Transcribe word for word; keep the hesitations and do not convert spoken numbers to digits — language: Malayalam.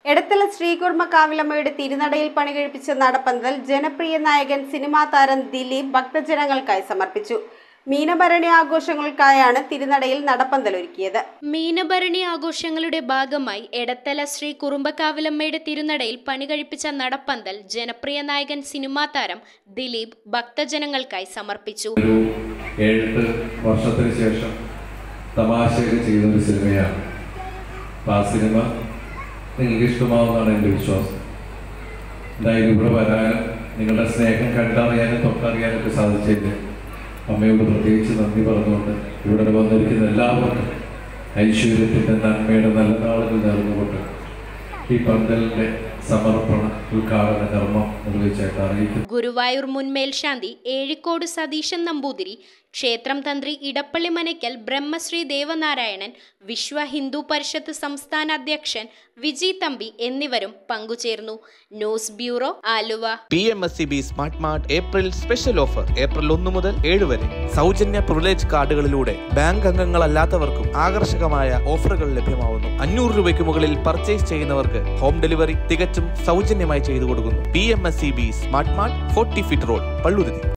എടത്തല ശ്രീകുർമ്മക്കാവിലമ്മയുടെ തിരുനടയിൽ പണികഴിപ്പിച്ച നടപ്പന്തൽ ജനപ്രിയ നായകൻ സിനിമാ താരം ദിലീപ് ഭക്തജനങ്ങൾക്കായി സമർപ്പിച്ചു. മീനഭരണി ആഘോഷങ്ങൾക്കായാണ് തിരുനടയിൽ നടപ്പന്തൽ ഒരുക്കിയത്. മീനഭരണി ആഘോഷങ്ങളുടെ ഭാഗമായി എടത്തല ശ്രീ കുറുമ്പക്കാവിലമ്മയുടെ തിരുനടയിൽ പണികഴിപ്പിച്ച നടപ്പന്തൽ ജനപ്രിയ നായകൻ സിനിമാ താരം ദിലീപ് ഭക്തജനങ്ങൾക്കായി സമർപ്പിച്ചു. ഏഴെട്ട് വർഷത്തിന് ശേഷം തമാശയൊക്കെ ചെയ്യുന്ന ഒരു സിനിമയാണ്. ആ സിനിമ നിങ്ങൾക്ക് ഇഷ്ടമാവുന്നതാണ് എൻ്റെ വിശ്വാസം. എന്തായാലും ഇവിടെ വരാനും നിങ്ങളുടെ സ്നേഹം കണ്ടറിയാനും തൊട്ടറിയാനൊക്കെ സാധിച്ചതിന് അമ്മയോട് പ്രത്യേകിച്ച് നന്ദി പറഞ്ഞുകൊണ്ട് ഇവിടെ വന്നിരിക്കുന്ന എല്ലാവർക്കും ഐശ്വര്യത്തിൻ്റെ നന്മയുടെ നല്ല നാളുകൾ നേർന്നുകൊണ്ട് ഈ പന്തലിൻ്റെ സമർപ്പണ ഉദ്ഘാടന കർമ്മം നിർവഹിച്ചായിട്ട് അറിയിക്കുന്നു. ഗുരുവായൂർ മുൻ മേൽശാന്തി ഏഴിക്കോട് സതീശൻ നമ്പൂതിരി, ക്ഷേത്രം തന്ത്രി ഇടപ്പള്ളി മനയ്ക്കൽ ബ്രഹ്മശ്രീ ദേവനാരായണൻ, വിശ്വ ഹിന്ദു പരിഷത്ത് സംസ്ഥാന അധ്യക്ഷൻ വിജി തമ്പി എന്നിവരും പങ്കുചേർന്നു. News bureau, Aluva. P M S C B smart mart April special offer April ഒന്ന് മുതൽ ഏഴ് വരെ. സൗജന്യ പ്രിവിലേജ് കാർഡുകളിലൂടെ ബാങ്ക് അംഗങ്ങളല്ലാത്തവർക്കും ആകർഷകമായ ഓഫറുകൾ ലഭ്യമാവുന്നു. അഞ്ഞൂറ് രൂപയ്ക്ക് മുകളിൽ പർച്ചേസ് ചെയ്യുന്നവർക്ക് ഹോം ഡെലിവറി തികച്ചും സൗജന്യമായി ചെയ്തു കൊടുക്കുന്നു. P M S C B smart mart, forty feet road, Palluruthy.